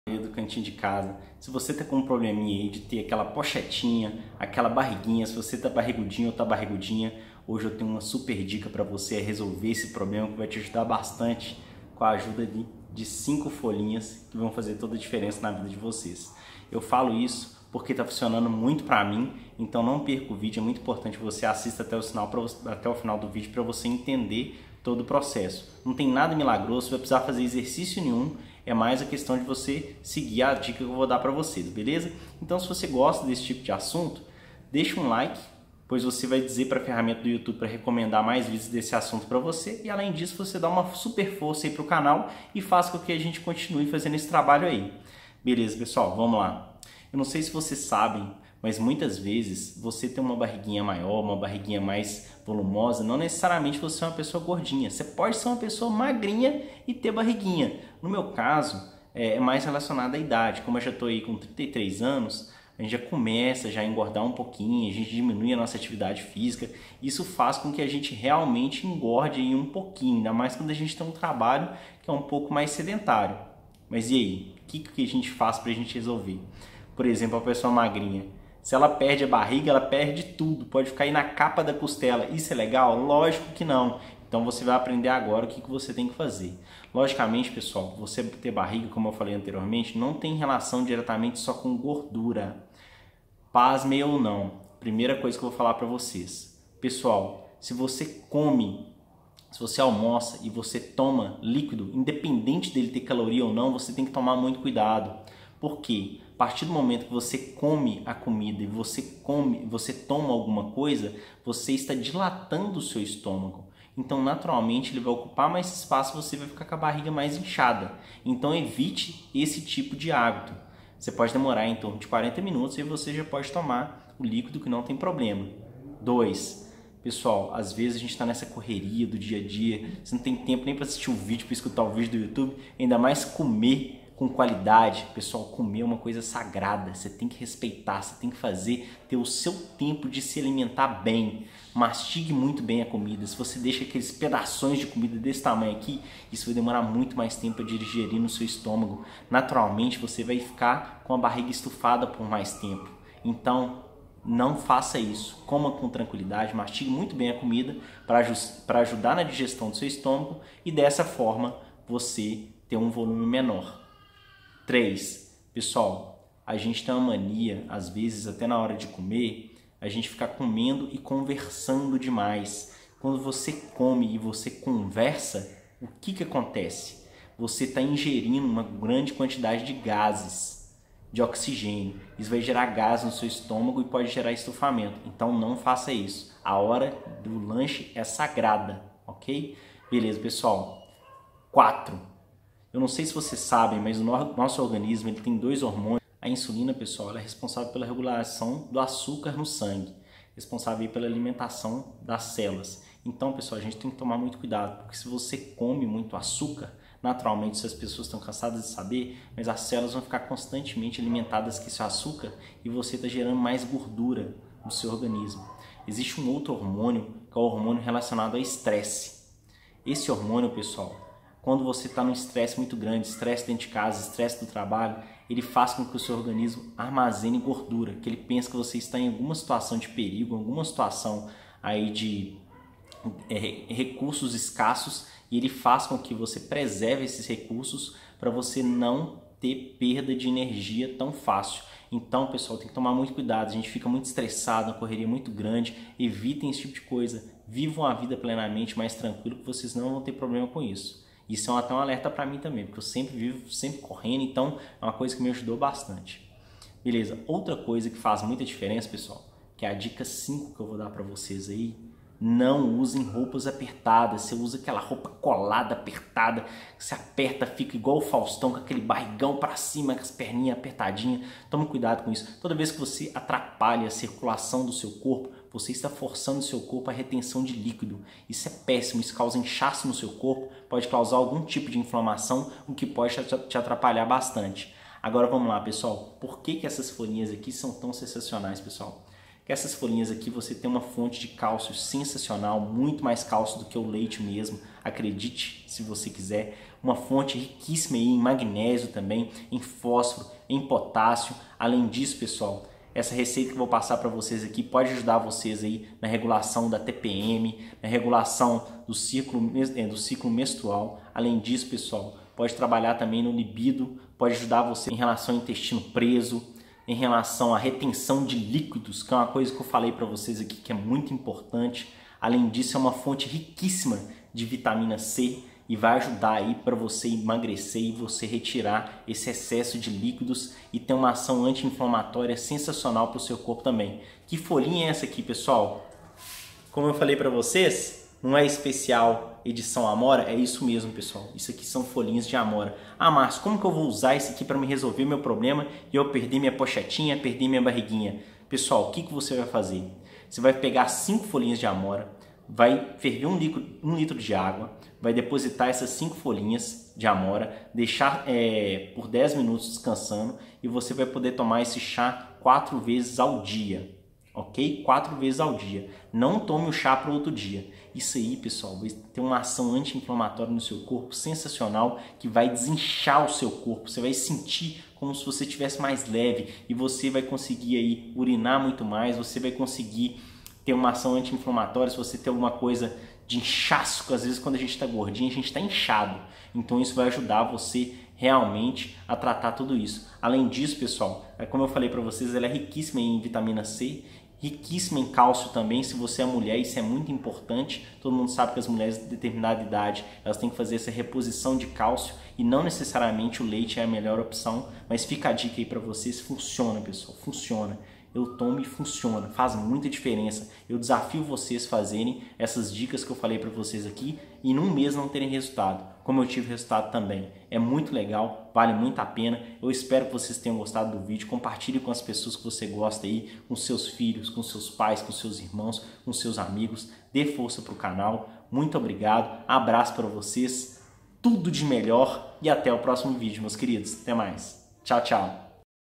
do cantinho de casa. Se você tá com um probleminha aí de ter aquela pochetinha, aquela barriguinha, se você tá barrigudinho ou tá barrigudinha, hoje eu tenho uma super dica para você resolver esse problema que vai te ajudar bastante com a ajuda de 5 folhinhas que vão fazer toda a diferença na vida de vocês. Eu falo isso porque tá funcionando muito para mim, então não perca o vídeo, é muito importante que você assista até o final do vídeo para você entender todo o processo. Não tem nada milagroso, você vai precisar fazer exercício nenhum, é mais a questão de você seguir a dica que eu vou dar para vocês, beleza? Então, se você gosta desse tipo de assunto, deixa um like, pois você vai dizer para a ferramenta do YouTube para recomendar mais vídeos desse assunto para você, e além disso você dá uma super força aí para o canal e faz com que a gente continue fazendo esse trabalho aí. Beleza, pessoal? Vamos lá. Eu não sei se vocês sabem, mas muitas vezes você tem uma barriguinha maior, uma barriguinha mais volumosa, não necessariamente você é uma pessoa gordinha. Você pode ser uma pessoa magrinha e ter barriguinha. No meu caso, é mais relacionado à idade. Como eu já estou aí com 33 anos, a gente já começa a engordar um pouquinho, a gente diminui a nossa atividade física. Isso faz com que a gente realmente engorde aí um pouquinho, ainda mais quando a gente tem um trabalho que é um pouco mais sedentário. Mas e aí? O que a gente faz para a gente resolver? Por exemplo, a pessoa magrinha. Se ela perde a barriga, ela perde tudo. Pode ficar aí na capa da costela. Isso é legal? Lógico que não. Então você vai aprender agora o que você tem que fazer. Logicamente, pessoal, você ter barriga, como eu falei anteriormente, não tem relação diretamente só com gordura. Pasmem ou não. Primeira coisa que eu vou falar para vocês. Pessoal, se você come, se você almoça e você toma líquido, independente dele ter caloria ou não, você tem que tomar muito cuidado. Por quê? A partir do momento que você come a comida e você toma alguma coisa, você está dilatando o seu estômago. Então, naturalmente, ele vai ocupar mais espaço e você vai ficar com a barriga mais inchada. Então, evite esse tipo de hábito. Você pode demorar em torno de 40 minutos e você já pode tomar o líquido que não tem problema. 2. Pessoal, às vezes a gente está nessa correria do dia a dia, você não tem tempo nem para assistir o vídeo, para escutar o vídeo do YouTube, ainda mais comer com qualidade. Pessoal, comer é uma coisa sagrada, você tem que respeitar, você tem que ter o seu tempo de se alimentar bem. Mastigue muito bem a comida. Se você deixa aqueles pedaços de comida desse tamanho aqui, isso vai demorar muito mais tempo para digerir no seu estômago. Naturalmente, você vai ficar com a barriga estufada por mais tempo. Então, não faça isso. Coma com tranquilidade, mastigue muito bem a comida para ajudar na digestão do seu estômago e dessa forma você ter um volume menor. 3. Pessoal, a gente tem uma mania, às vezes até na hora de comer, a gente ficar comendo e conversando demais. Quando você come e você conversa, o que acontece? Você está ingerindo uma grande quantidade de gases, de oxigênio. Isso vai gerar gás no seu estômago e pode gerar estufamento. Então não faça isso. A hora do lanche é sagrada, ok? Beleza, pessoal. 4. Eu não sei se vocês sabem, mas o nosso organismo ele tem 2 hormônios. A insulina, pessoal, ela é responsável pela regulação do açúcar no sangue, responsável pela alimentação das células. Então, pessoal, a gente tem que tomar muito cuidado, porque se você come muito açúcar, naturalmente, se as pessoas estão cansadas de saber, mas as células vão ficar constantemente alimentadas com esse açúcar e você está gerando mais gordura no seu organismo. Existe um outro hormônio, que é o hormônio relacionado ao estresse. Esse hormônio, pessoal, quando você está num estresse muito grande, estresse dentro de casa, estresse do trabalho, ele faz com que o seu organismo armazene gordura, que ele pensa que você está em alguma situação de perigo, alguma situação aí de recursos escassos, e ele faz com que você preserve esses recursos para você não ter perda de energia tão fácil. Então, pessoal, tem que tomar muito cuidado, a gente fica muito estressado, uma correria muito grande, evitem esse tipo de coisa, vivam a vida plenamente, mais tranquilo, que vocês não vão ter problema com isso. Isso é até um alerta para mim também, porque eu sempre vivo, sempre correndo, então é uma coisa que me ajudou bastante. Beleza, outra coisa que faz muita diferença, pessoal, que é a dica 5 que eu vou dar para vocês aí, não usem roupas apertadas. Você usa aquela roupa colada, apertada, que você aperta, fica igual o Faustão, com aquele barrigão para cima, com as perninhas apertadinhas. Tome cuidado com isso. Toda vez que você atrapalha a circulação do seu corpo, você está forçando o seu corpo à retenção de líquido. Isso é péssimo, isso causa inchaço no seu corpo, pode causar algum tipo de inflamação, o que pode te atrapalhar bastante. Agora vamos lá, pessoal. Por que essas folhinhas aqui são tão sensacionais, pessoal? Que essas folhinhas aqui você tem uma fonte de cálcio sensacional, muito mais cálcio do que o leite mesmo, acredite se você quiser. Uma fonte riquíssima aí em magnésio também, em fósforo, em potássio. Além disso, pessoal, essa receita que eu vou passar para vocês aqui pode ajudar vocês aí na regulação da TPM, na regulação do ciclo menstrual. Além disso, pessoal, pode trabalhar também no libido, pode ajudar você em relação ao intestino preso, em relação à retenção de líquidos, que é uma coisa que eu falei para vocês aqui que é muito importante. Além disso, é uma fonte riquíssima de vitamina C e vai ajudar aí para você emagrecer e você retirar esse excesso de líquidos e ter uma ação anti-inflamatória sensacional para o seu corpo também. Que folhinha é essa aqui, pessoal? Como eu falei para vocês, não é especial edição Amora? É isso mesmo, pessoal. Isso aqui são folhinhas de Amora. Ah, Márcio, como que eu vou usar isso aqui para me resolver meu problema e eu perder minha pochetinha, perder minha barriguinha? Pessoal, o que você vai fazer? Você vai pegar 5 folhinhas de Amora, vai ferver um litro de água, vai depositar essas 5 folhinhas de Amora, deixar por 10 minutos descansando e você vai poder tomar esse chá 4 vezes ao dia. Ok? 4 vezes ao dia. Não tome o chá para outro dia. Isso aí, pessoal, vai ter uma ação anti-inflamatória no seu corpo sensacional que vai desinchar o seu corpo. Você vai sentir como se você estivesse mais leve e você vai conseguir aí urinar muito mais. Você vai conseguir ter uma ação anti-inflamatória se você tem alguma coisa de inchaço. Às vezes quando a gente está gordinho, a gente está inchado. Então isso vai ajudar você realmente a tratar tudo isso. Além disso, pessoal, como eu falei para vocês, ela é riquíssima em vitamina C, riquíssima em cálcio também. Se você é mulher, isso é muito importante. Todo mundo sabe que as mulheres de determinada idade, elas têm que fazer essa reposição de cálcio e não necessariamente o leite é a melhor opção, mas fica a dica aí para vocês, funciona, pessoal, funciona. Eu tomo e funciona, faz muita diferença. Eu desafio vocês a fazerem essas dicas que eu falei para vocês aqui e num mês não terem resultado, como eu tive resultado também. É muito legal, vale muito a pena. Eu espero que vocês tenham gostado do vídeo. Compartilhe com as pessoas que você gosta aí, com seus filhos, com seus pais, com seus irmãos, com seus amigos. Dê força para o canal. Muito obrigado, abraço para vocês, tudo de melhor e até o próximo vídeo, meus queridos. Até mais. Tchau, tchau.